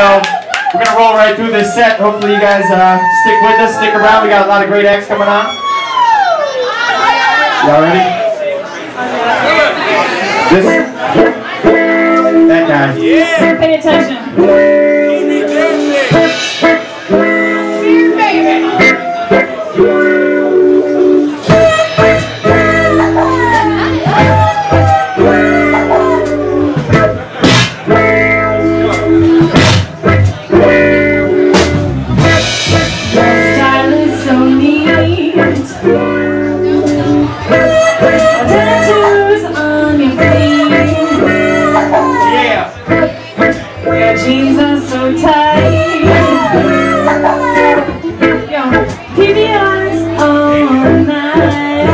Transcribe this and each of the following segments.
So we're gonna roll right through this set. Hopefully you guys stick with us, stick around. We got a lot of great acts coming on. Y'all ready? That guy. Yeah. Pay attention. Jeans are so tight. Yo, PBRs all night.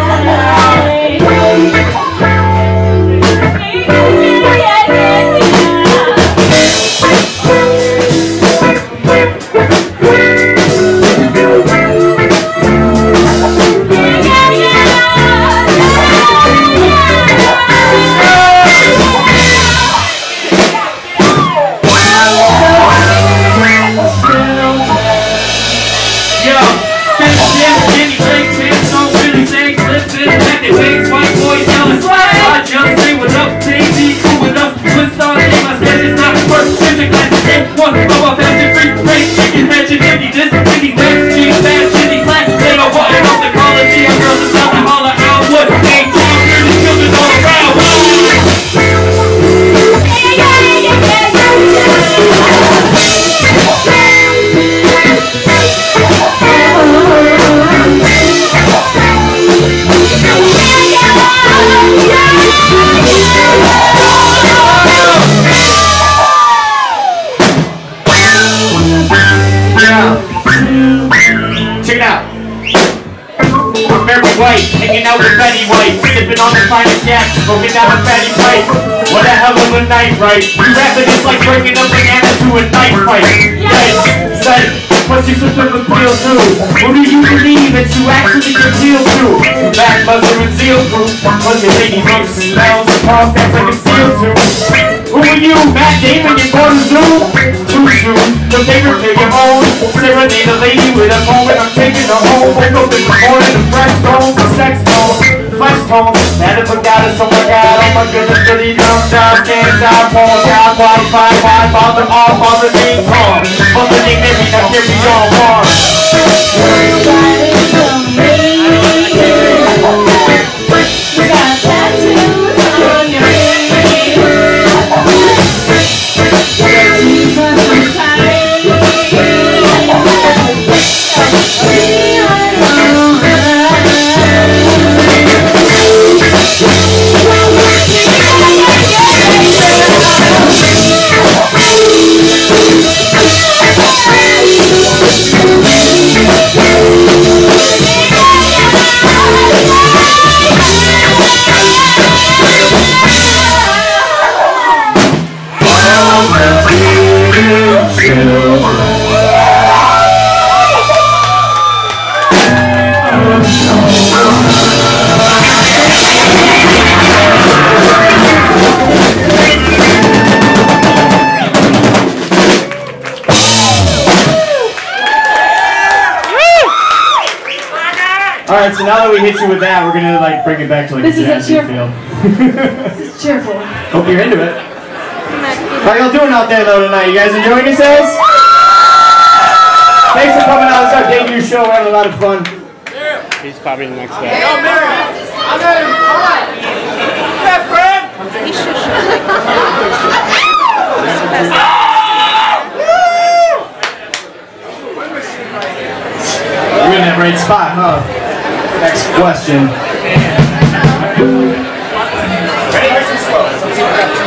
White, hanging out with Betty White, sipping on the finest gas, smoking down a fatty pipe. What a hell of a night, right? You rapping is like breaking a banana to a knife fight. Yikes, sight, what's your system appeal to? Who do you believe that you actually appeal to? Backbuster and Zeal Group, was your ladybug smells, pause that's like a seal to. Who are you, Matt Damon, you bought a zoo? Two shoes, the favorite pair you own. Serenade a lady with a moment, I'm taking her home. Wake up in the morning, the fresh tones, the sex tone, flesh tone. That if I got it, so I got, oh my goodness, really dumb job, can't stop, pause, out, qualified, why, father, all, father, name, calm. Mother, name, every, now carry on, bar. You got tattoos on your Alright, so now that we hit you with that, we're gonna like bring it back to like this a jazzy feel. This is cheerful. Hope you're into it. How y'all doing out there though tonight? You guys enjoying yourselves? Thanks for coming out. It's our debut show. We're having a lot of fun. He's probably the next guy. Yo, Mary! I'm in! Alright! Yeah, friend! You're in that right spot, huh? Next question. Ready, nice and slow. Let's see what happens.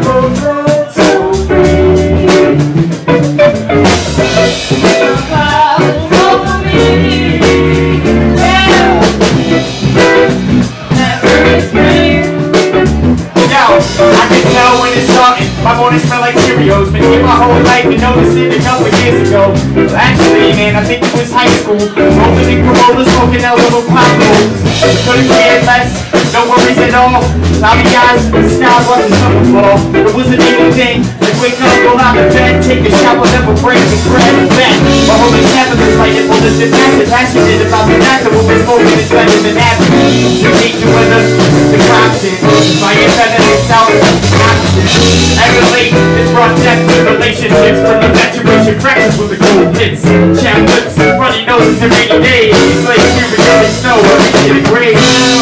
I can tell when it's starting. My mornings smell like Cheerios. Been here my whole life and noticed it a couple years ago. Actually, man, I think it was high school. Rolling in Corolla, smoking out little cloud rolls. Couldn't care less, no worries at all. Cloudy eyes, the sky wasn't summer fall. It wasn't anything. Like wake up, roll out of bed, take a shower, never break the bread and bed. My whole metabolism like it was just massive. Passionate about the fact that what we're smoking is better than average. So need to weather the crops in. My infinite sound emulate this brought depth to relationships from the maturation fractures with the cold hits. Chapped lips, runny noses and rainy days. Like spiritual in snow, every shit a grave.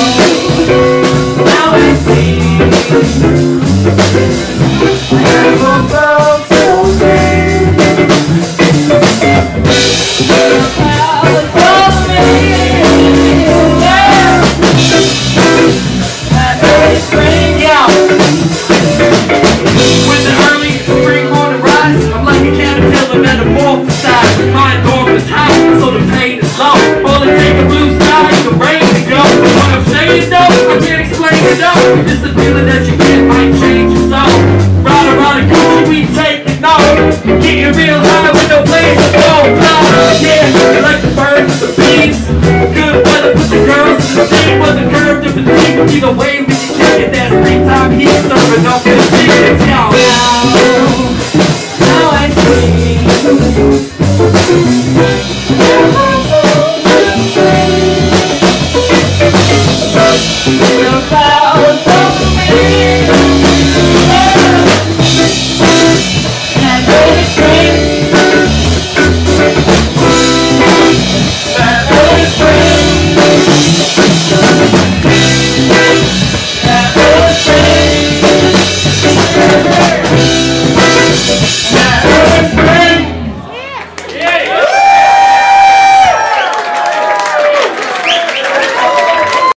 Now I see I will go to me. The clouds of me, yeah. That early spring, Yeah. When the early spring morning rise, I'm like a caterpillar metamorphosized. My endorphins high, so the pain is low. All it takes a blue sky, the rain to go. What I'm saying though, I can't explain it though. It's the feeling that you get might change your soul. Ride around the country, we take it no. Getting real high with no place to go. Fly, yeah, like the birds and the bees. Good weather, put the girls in the sea. Weather curved and fatigue. Either way, we can kick it. That's 3 time heat, serving up in the chickens, y'all.